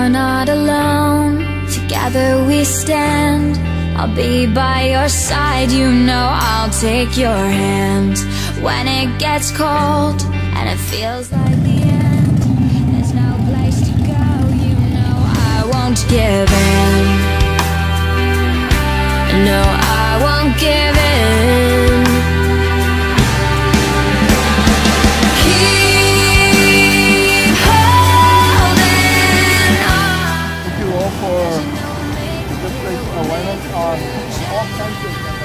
You're not alone, together we stand. I'll be by your side, you know I'll take your hand. When it gets cold and it feels like the end, there's no place to go, you know I won't give in. No, I won't give in. Keep holding on. Thank you all for the good place awareness on all kinds of